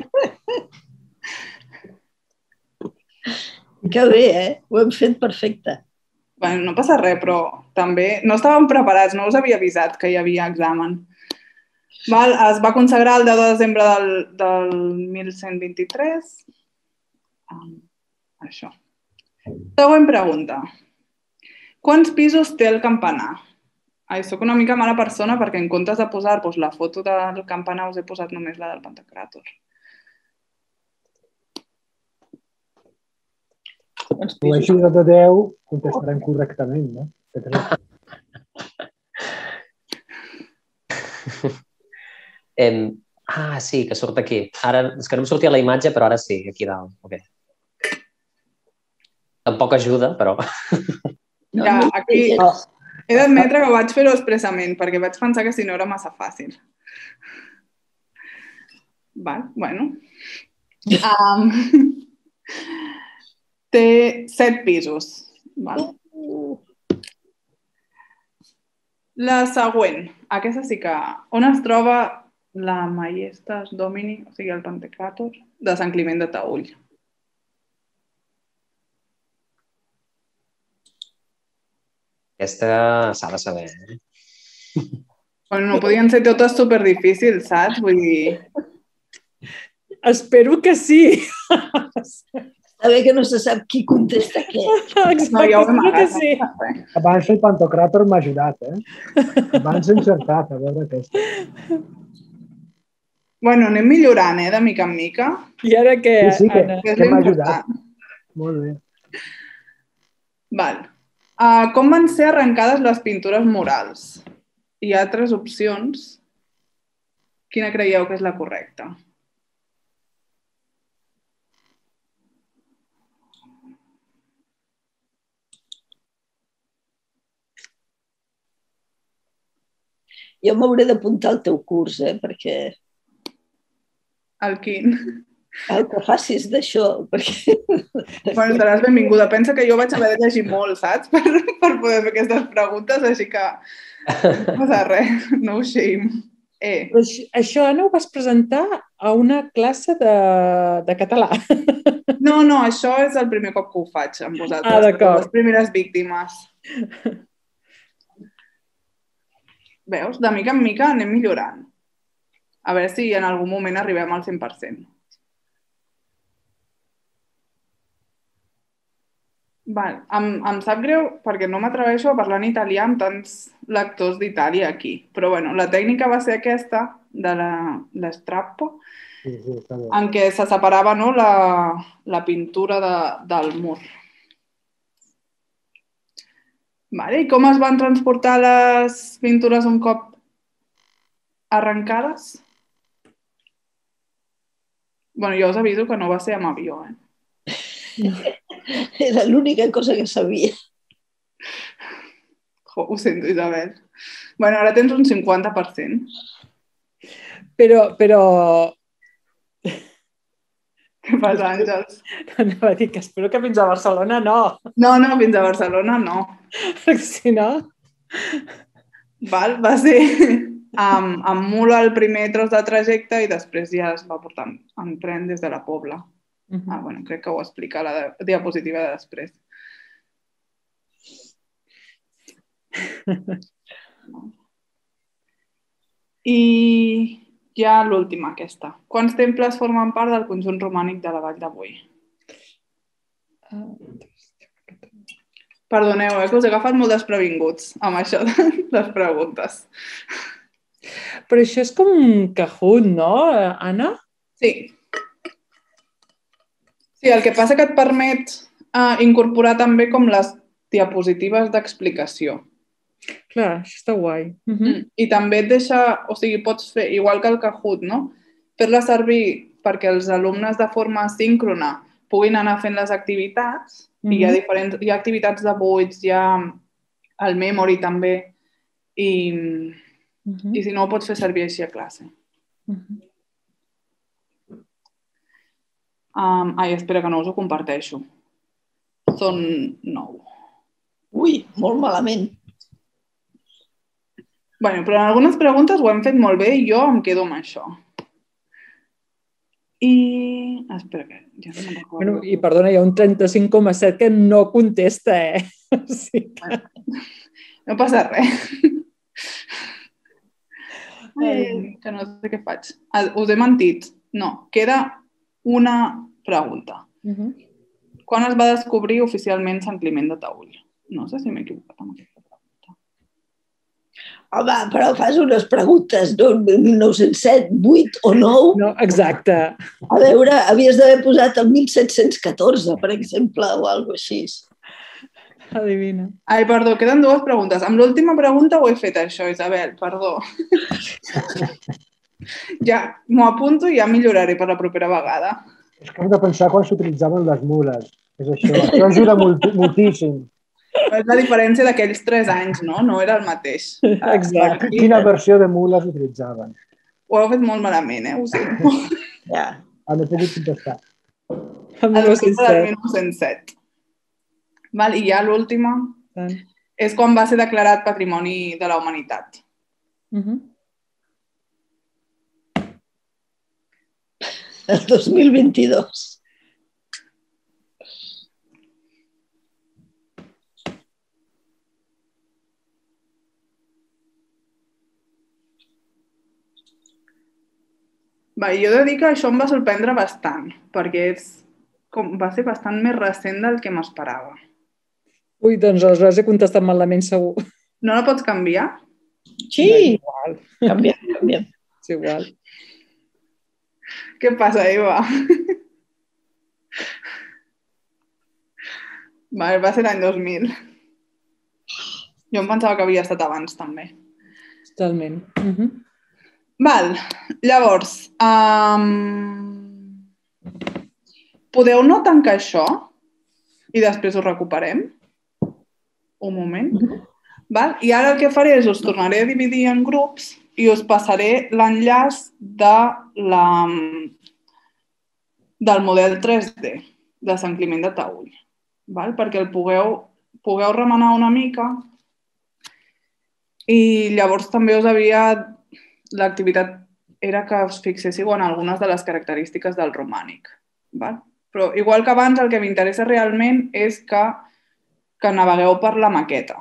Que bé, Ho hem fet perfecte. Bueno, no passa res, però també no estàvem preparats, no us havia avisat que hi havia examen. Es va consagrar el 10 de desembre del 1123. Això. Següent pregunta. Quants pisos té el campanar? Soc una mica mala persona perquè en comptes de posar la foto del campanar us he posat només la del Pantocràtor. Si ho així de 10, contestarem correctament, no? Sí, que surt aquí. Ara, és que no em sortia la imatge, però ara sí, aquí dalt. Okay. Tampoc ajuda, però... Ja, aquí he d'admetre que vaig fer-ho expressament, perquè vaig pensar que si no era massa fàcil. Bueno. Té 7 pisos. La següent. Aquesta sí que... On es troba la Maiestas Domini, o sigui, el Pantocràtor, de Sant Climent de Taüll? Aquesta s'ha de saber. Bueno, no podien ser totes superdifícils, saps? Vull dir... Espero que sí. Està bé que no se sap qui contesta què. Exacte, espero que sí. Abans el Pantocràtor m'ha ajudat, Abans he encertat, a veure aquesta. Bueno, anem millorant, de mica en mica. I ara què, Sí, Anna? que m'ha ajudat. Molt bé. Val. Com van ser arrencades les pintures murals? Hi ha 3 opcions. Quina creieu que és la correcta? Jo m'hauré d'apuntar al teu curs, perquè... El quin? El que facis d'això, perquè... Bueno, estaràs benvinguda. Pensa que jo vaig haver de llegir molt, saps? Per poder fer aquestes preguntes, així que no passa res, no shame. Però això, Anna, ho vas presentar a una classe de català. No, això és el primer cop que ho faig amb vosaltres. Ah, d'acord. Les primeres víctimes. Veus? De mica en mica anem millorant. A veure si en algun moment arribem al 100%. Val. Em sap greu perquè no m'atreveixo a parlar en italià amb tants lectors d'Itàlia aquí. Però bueno, la tècnica va ser aquesta, de l'estrappo, en què se separava la pintura del mur. Vale. I com es van transportar les pintures un cop arrencades? Bueno, jo us aviso que no va ser amb avió, Era l'única cosa que sabia. Ho sento, Isabel. Bueno, ara tens un 50%. Però... Què passa, Àngels? Anava a dir que espero que fins a Barcelona no. No, fins a Barcelona no. Si no... Va ser amb mula el primer tros de trajecte i després ja es va portar en tren des de la Pobla. Bueno, crec que ho explica la diapositiva de després. I ja l'última, aquesta. Quants temples formen part del conjunt romànic de la Vall de Boí? Perdoneu, que us he agafat molt desprevinguts amb això de les preguntes. Però això és com un Kahoot, no, Anna? Sí. Sí, el que passa que et permet incorporar també com les diapositives d'explicació. Clar, això està guai. I també et deixa, o sigui, pots fer, igual que el Kahoot, no? Fer-la servir perquè els alumnes de forma síncrona puguin anar fent les activitats i hi ha activitats de buits, hi ha el memory també i si no ho pots fer servir així a classe. Ai, espera, que no us ho comparteixo. Són 9. Ui, molt malament. Bueno, però en algunes preguntes ho hem fet molt bé i jo em quedo amb això. I... Espera, que ja no me'n recordo. Bueno, i perdona, hi ha un 35,7 que no contesta, Sí que... No passa res. Que no sé què faig. Us he mentit. No, queda una pregunta. Quan es va descobrir oficialment Sant Climent de Taüll? No sé si m'he equivocat amb aquesta pregunta. Home, però fas unes preguntes, no? 1907, 8 o 9? No, exacte. A veure, havies d'haver posat el 1714, per exemple, o alguna cosa així. Adivina. Ai, perdó, queden 2 preguntes. Amb l'última pregunta ho he fet això, Isabel, perdó. Ja, m'ho apunto i ja milloraré per la propera vegada. És que hem de pensar quan s'utilitzaven les mules. És això. Això ajuda moltíssim. És la diferència d'aquells 3 anys, no? No era el mateix. Exacte. Quina versió de mules utilitzaven? Ho heu fet molt malament, Ho sento. Ja. No he pogut contestar. El 1907. I ja l'última és quan va ser declarat Patrimoni de la Humanitat. El 2022. Jo he de dir que això em va sorprendre bastant, perquè va ser bastant més recent del que m'esperava. Ui, doncs aleshores he contestat malament, segur. No la pots canviar? Sí, canviem. És igual. Què passa, Eva? Va ser l'any 2000. Jo em pensava que havia estat abans, també. Totalment. Llavors, podeu no tancar això i després ho recuperem? Un moment. I ara el que faré és us tornaré a dividir en grups i us passaré l'enllaç de del model 3D, de Sant Climent de Taüll, perquè el pugueu remenar una mica i llavors també l'activitat era que us fixéssiu en algunes de les característiques del romànic. Però igual que abans, el que m'interessa realment és que navegueu per la maqueta.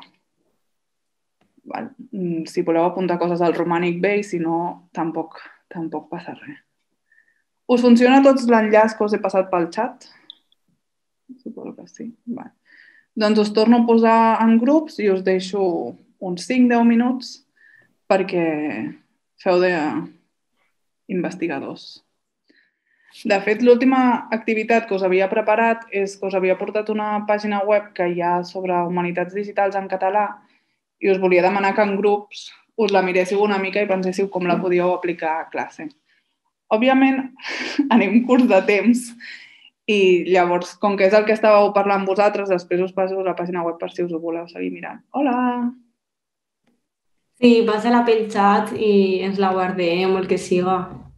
Si voleu apuntar coses al romànic bé i si no, tampoc passa res. Us funciona tots l'enllaç que us he passat pel xat? Suposo que sí. Doncs us torno a posar en grups i us deixo uns 5-10 minuts perquè feu d'investigadors. De fet, l'última activitat que us havia preparat és que us havia portat una pàgina web que hi ha sobre humanitats digitals en català i us volia demanar que en grups us la miréssiu una mica i penséssiu com la podíeu aplicar a classe. Òbviament, anem curts de temps i llavors, com que és el que estàveu parlant vosaltres, després us passo la pàgina web per si us ho voleu seguir mirant. Hola! Sí, passa-la pel xat i ens la guardem o el que siga.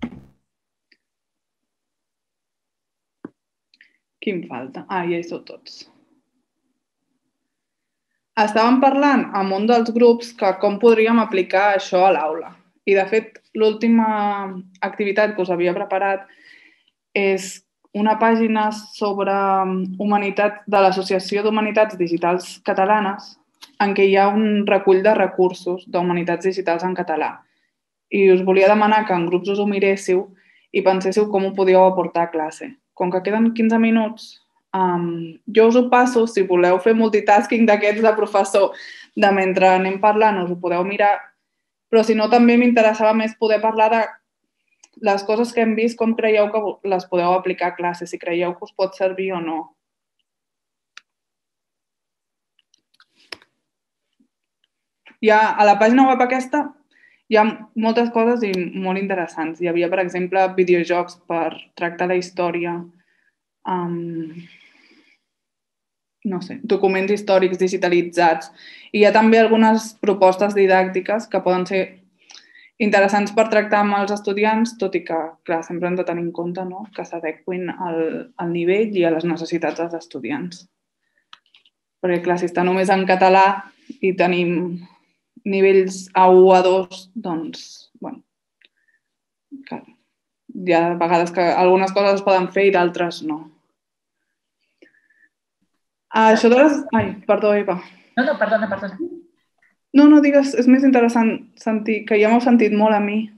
Qui em falta? Ja hi sou tots. Estàvem parlant amb un dels grups que com podríem aplicar això a l'aula. I, de fet, l'última activitat que us havia preparat és una pàgina sobre humanitat de l'Associació d'Humanitats Digitals Catalanes en què hi ha un recull de recursos d'humanitats digitals en català. I us volia demanar que en grups us ho miréssiu i penséssiu com ho podíeu aportar a classe. Com que queden 15 minuts, jo us ho passo, si voleu fer multitasking d'aquests de professor, de mentre anem parlant us ho podeu mirar, però si no també m'interessava més poder parlar de les coses que hem vist, com creieu que les podeu aplicar a classe, si creieu que us pot servir o no. A la pàgina web aquesta hi ha moltes coses i molt interessants. Hi havia, per exemple, videojocs per tractar la història, documents històrics digitalitzats. I hi ha també algunes propostes didàctiques que poden ser interessants per tractar amb els estudiants, tot i que, clar, sempre hem de tenir en compte que s'adequin al nivell i a les necessitats dels estudiants. Perquè, clar, si està només en català i tenim nivells A1, A2, doncs, bueno, hi ha vegades que algunes coses es poden fer i d'altres no. Això de les... Ai, perdó, Eva. No, perdona. No, digues, és més interessant sentir, que ja m'heu sentit molt a mi.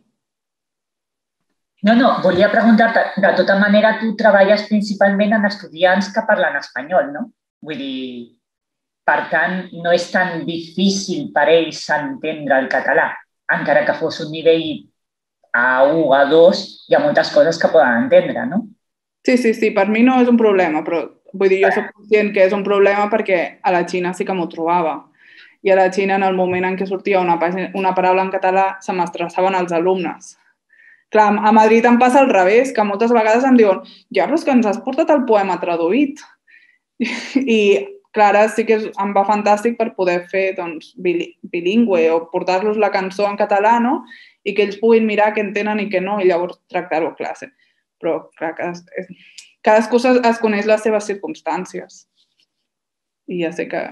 No, volia preguntar-te, de tota manera tu treballes principalment en estudiants que parlen espanyol, no? Vull dir, per tant, no és tan difícil per ells entendre el català, encara que fos un nivell A1, A2, hi ha moltes coses que poden entendre, no? Sí, per mi no és un problema, però vull dir, jo soc conscient que és un problema perquè a la Xina sí que m'ho trobava. I a la Xina, en el moment en què sortia una paraula en català, se m'estressaven els alumnes. Clar, a Madrid em passa al revés, que moltes vegades em diuen ja, però és que ens has portat el poema traduït. I, clar, ara sí que em va fantàstic per poder fer bilingüe o portar-los la cançó en català, no? I que ells puguin mirar què entenen i què no, i llavors tractar-ho a classe. Però, clar, cadascú es coneix les seves circumstàncies. I ja sé que...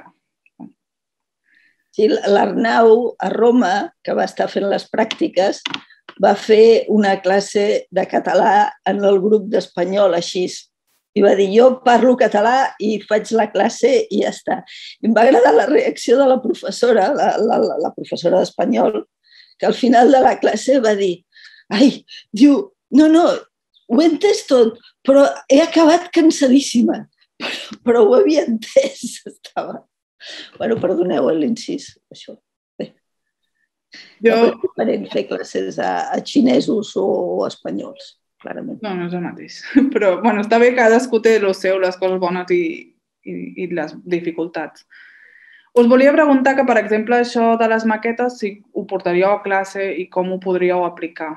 Sí, l'Arnau, a Roma, que va estar fent les pràctiques, va fer una classe de català en el grup d'espanyol, així. I va dir, jo parlo català i faig la classe i ja està. I em va agradar la reacció de la professora, la professora d'espanyol, que al final de la classe va dir, diu, no, ho he entès tot, però he acabat cansadíssima. Però ho havia entès, estava... Bueno, perdoneu l'incís, això. Bé. No és diferent fer classes a xinesos o espanyols, clarament. No és el mateix. Però, bueno, està bé, cadascú té el seu, les coses bones i les dificultats. Us volia preguntar que, per exemple, això de les maquetes, si ho portaríeu a classe i com ho podríeu aplicar.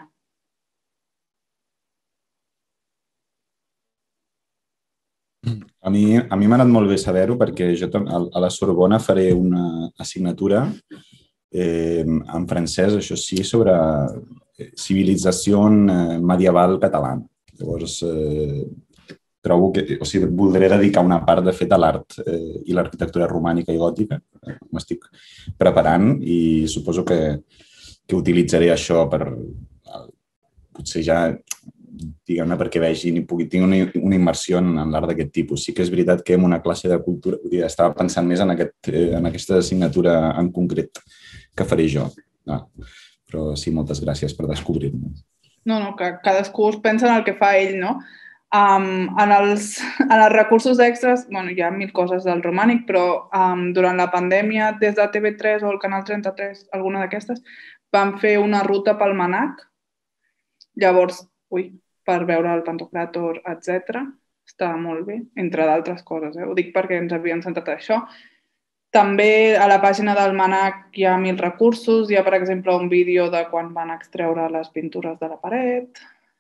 A mi m'ha anat molt bé saber-ho perquè jo a la Sorbona faré una assignatura en francès, això sí, sobre civilització medieval catalana. Llavors, trobo que, o sigui, voldré dedicar una part, de fet, a l'art i l'arquitectura romànica i gòtica. M'estic preparant i suposo que utilitzaré això per, potser ja, diguem-ne, perquè vegin i tinc una immersió en l'art d'aquest tipus. Sí que és veritat que en una classe de cultura, estava pensant més en aquesta assignatura en concret que faré jo. Però sí, moltes gràcies per descobrir-me. No, que cadascú es pensa en el que fa ell, no? En els recursos extras, hi ha mil coses del romànic, però durant la pandèmia, des de TV3 o el Canal 33, alguna d'aquestes, van fer una ruta pel Manac. Llavors, per veure el Pantocràtor, etc. Estava molt bé, entre d'altres coses. Ho dic perquè ens havien sentat això. També a la pàgina del Manac hi ha mil recursos. Hi ha, per exemple, un vídeo de quan van extreure les pintures de la paret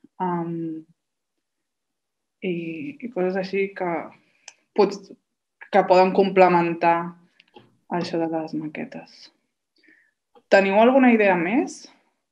i coses així que poden complementar això de les maquetes. Teniu alguna idea més?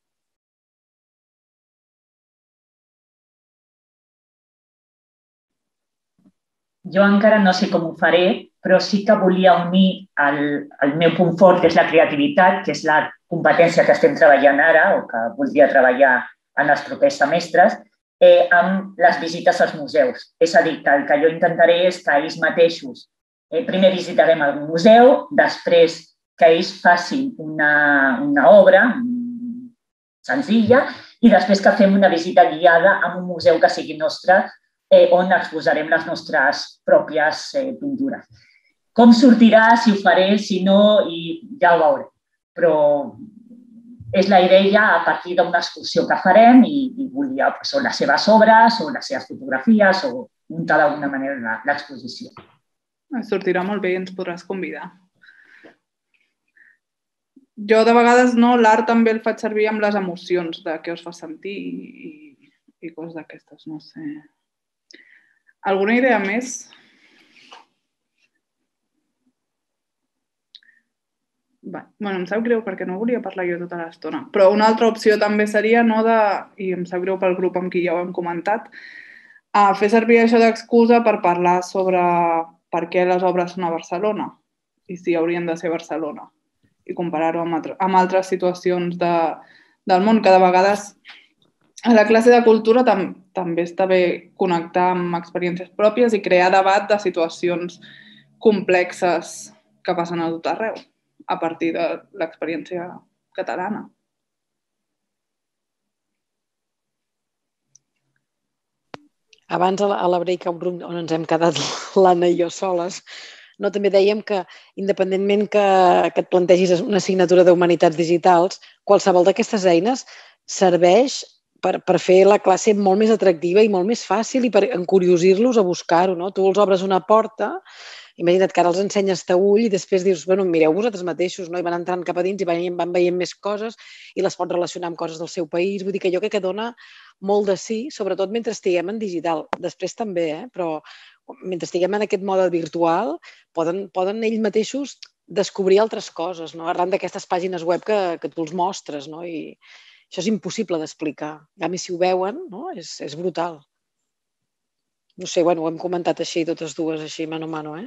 Jo encara no sé com ho faré, però sí que volia unir el meu punt fort, que és la creativitat, que és la competència que estem treballant ara o que voldria treballar en els propers semestres, amb les visites als museus. És a dir, que el que jo intentaré és que ells mateixos, primer visitarem algun museu, després que ells facin una obra senzilla i després que fem una visita guiada a un museu que sigui nostre on exposarem les nostres pròpies pintures. Com sortirà, si ho faré, si no, i ja ho veuré. Però és la idea a partir d'una excursió que farem i volia o les seves obres o les seves fotografies o muntar d'alguna manera l'exposició. Sortirà molt bé i ens podràs convidar. Jo de vegades l'art també el faig servir amb les emocions de què us fa sentir i coses d'aquestes, no sé. Alguna idea més? Em sap greu perquè no volia parlar jo tota l'estona, però una altra opció també seria, i em sap greu pel grup amb qui ja ho hem comentat, fer servir això d'excusa per parlar sobre per què les obres són a Barcelona i si haurien de ser a Barcelona i comparar-ho amb altres situacions del món, que de vegades a la classe de cultura també està bé connectar amb experiències pròpies i crear debat de situacions complexes que passen a tot arreu a partir de l'experiència catalana. Abans, a la breakout room on ens hem quedat l'Anna i jo soles, també dèiem que, independentment que et plantegis una assignatura d'Humanitats Digitals, qualsevol d'aquestes eines serveix per fer la classe molt més atractiva i molt més fàcil i per encuriosir-los a buscar-ho. Tu els obres una porta, imagina't que ara els ensenyes taüll i després dius, mireu vosaltres mateixos, i van entrant cap a dins i van veient més coses i les pots relacionar amb coses del seu país. Vull dir que jo crec que dona molt de sí, sobretot mentre estiguem en digital. Després també, però mentre estiguem en aquest mode virtual poden ells mateixos descobrir altres coses, arran d'aquestes pàgines web que tu els mostres, i això és impossible d'explicar. A mi, si ho veuen, és brutal. No sé, ho hem comentat així, totes dues, així, mano a mano,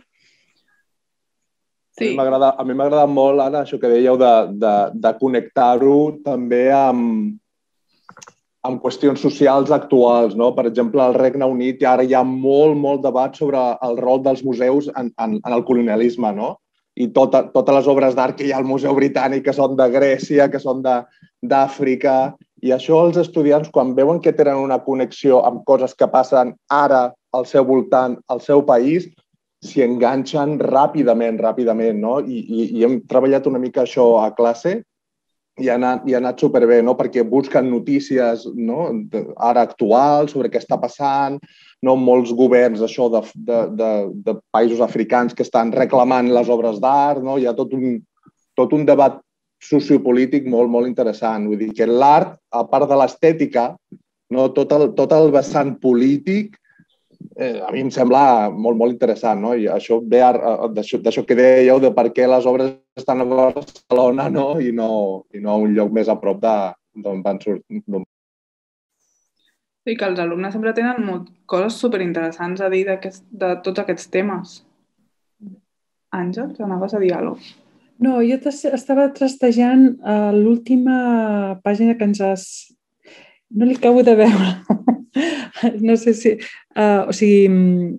Sí. A mi m'ha agradat molt, Anna, això que dèieu de connectar-ho també amb qüestions socials actuals. Per exemple, al Regne Unit ara hi ha molt debat sobre el rol dels museus en el colonialisme, i totes les obres d'art que hi ha al Museu Britànic, que són de Grècia, que són d'Àfrica, i això els estudiants, quan veuen que tenen una connexió amb coses que passen ara al seu voltant, al seu país, s'hi enganxen ràpidament, i hem treballat una mica això a classe i ha anat superbé, perquè busquen notícies ara actuals sobre què està passant, molts governs de països africans que estan reclamant les obres d'art, hi ha tot un debat sociopolític molt interessant. Vull dir que l'art, a part de l'estètica, tot el vessant polític, a mi em sembla molt interessant, i això ve d'això que dèieu de per què les obres estan a Barcelona i no a un lloc més a prop d'on van sortir. I que els alumnes sempre tenen coses superinteressants a dir de tots aquests temes. Àngels, anaves a dir alguna cosa? No, jo estava trastejant l'última pàgina que ens has... No li acabo de veure. No sé si... O sigui,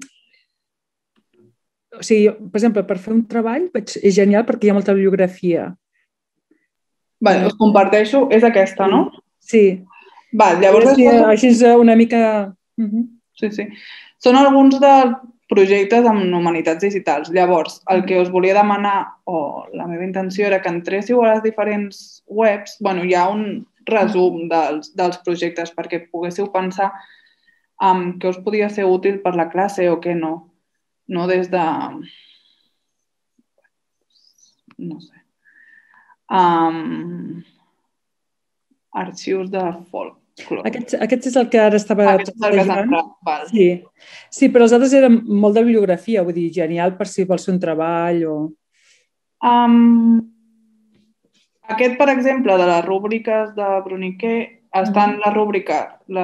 per exemple, per fer un treball és genial perquè hi ha molta bibliografia. Vale, us comparteixo. És aquesta, no? Sí. Vale, llavors... Així és una mica... Sí, sí. Són alguns dels projectes amb humanitats digitals. Llavors, el que us volia demanar, o la meva intenció era que entréssiu a les diferents webs, bueno, hi ha un resum dels projectes perquè poguéssiu pensar què us podia ser útil per la classe o què no. No des de... no sé. Arxius de folk. Aquest és el que ara estava trastejant. Sí, però els altres eren molt de bibliografia, vull dir, genial per si vols fer un treball o... Aquest, per exemple, de les rúbriques de Bruniquer, està en la rúbrica...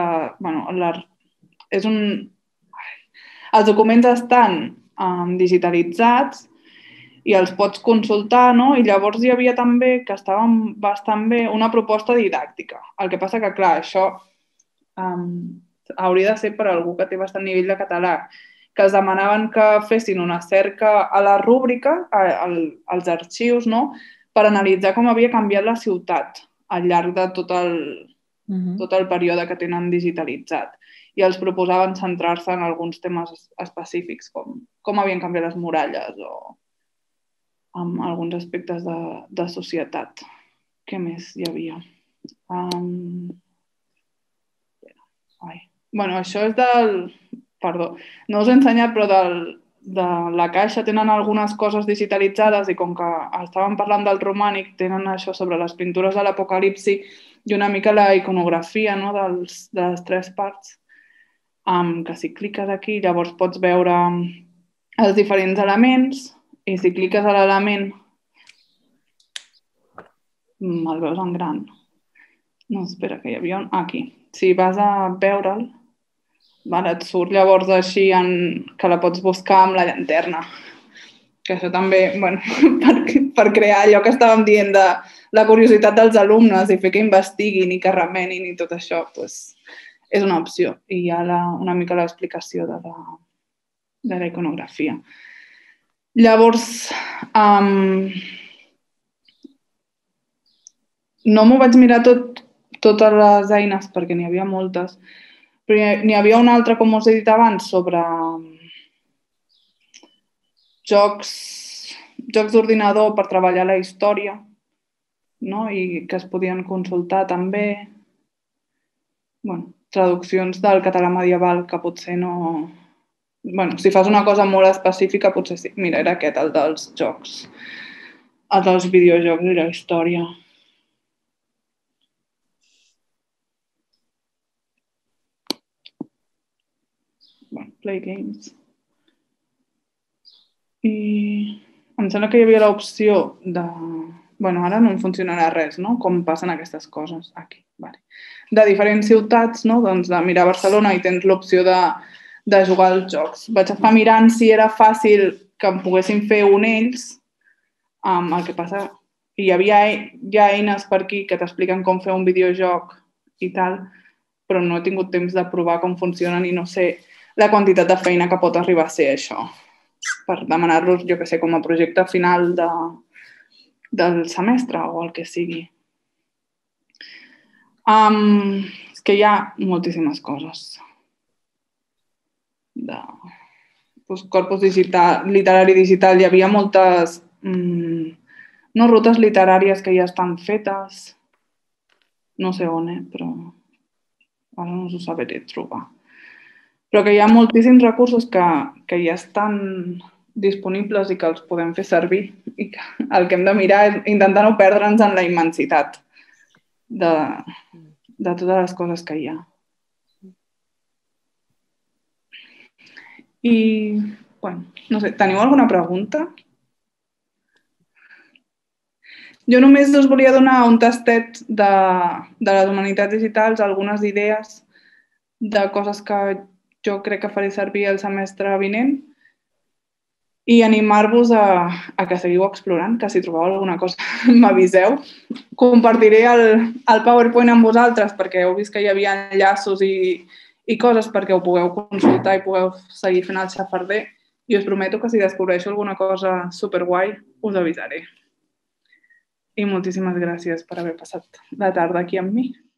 Els documents estan digitalitzats i els pots consultar, no? I llavors hi havia també, que estava bastant bé, una proposta didàctica. El que passa que, clar, això hauria de ser per algú que té bastant nivell de català, que es demanaven que fessin una cerca a la rúbrica, als arxius, no?, per analitzar com havia canviat la ciutat al llarg de tot el període que tenen digitalitzat. I els proposaven centrar-se en alguns temes específics, com havien canviat les muralles o amb alguns aspectes de societat. Què més hi havia? Bueno, això és del... Perdó, no us he ensenyat, però de la Caixa tenen algunes coses digitalitzades i com que estàvem parlant del romànic, tenen això sobre les pintures de l'Apocalipsi i una mica la iconografia, no?, de les 3 parts, que si cliques aquí llavors pots veure els diferents elements i si cliques a l'element el veus en gran. No, espera, que hi havia un... Aquí. Si vas a veure'l, et surt llavors així que la pots buscar amb la llanterna. Que això també, bueno, per crear allò que estàvem dient de la curiositat dels alumnes i fer que investiguin i que remenin i tot això, doncs és una opció. I hi ha una mica l'explicació de la iconografia. Llavors, no m'ho vaig mirar totes les eines perquè n'hi havia moltes, però n'hi havia una altra, com us he dit abans, sobre jocs d'ordinador per treballar la història, no?, i que es podien consultar també. Bueno, traduccions del català medieval que potser no... Bueno, si fas una cosa molt específica potser sí. Mira, era aquest, el dels jocs, el dels videojocs i la història. Bueno, play games. I em sembla que hi havia l'opció de... Bueno, ara no em funcionarà res, no?, com passen aquestes coses aquí. Vale. De diferents ciutats, no?, doncs de mirar Barcelona i tens l'opció de jugar als jocs. Vaig estar mirant si era fàcil que em poguessin fer un ells, el que passa... Hi havia eines per aquí que t'expliquen com fer un videojoc i tal, però no he tingut temps de provar com funcionen i no sé la quantitat de feina que pot arribar a ser això, per demanar-los, jo què sé, com a projecte final del semestre o el que sigui. És que hi ha moltíssimes coses. Corpus literari digital, hi havia moltes rutes literàries que ja estan fetes, no sé on, però ara no us ho sabré trobar. Però que hi ha moltíssims recursos que ja estan disponibles i que els podem fer servir i que el que hem de mirar és intentar no perdre'ns en la immensitat de totes les coses que hi ha. I, bueno, no sé, teniu alguna pregunta? Jo només us volia donar un tastet de les humanitats digitals, algunes idees de coses que jo crec que faré servir el semestre vinent i animar-vos a que seguiu explorant, que si trobeu alguna cosa m'aviseu. Compartiré el PowerPoint amb vosaltres perquè heu vist que hi havia enllaços i coses perquè ho pugueu consultar i pugueu seguir fent el xafarder. I us prometo que si descobreixo alguna cosa superguai us avisaré. I moltíssimes gràcies per haver passat la tarda aquí amb mi.